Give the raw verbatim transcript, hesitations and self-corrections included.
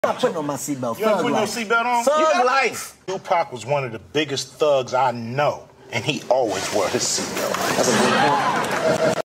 I'm not putting on my seatbelt. You ain't putting your seatbelt on? Thug life. Tupac was one of the biggest thugs I know, and he always wore his seatbelt. That's a good point.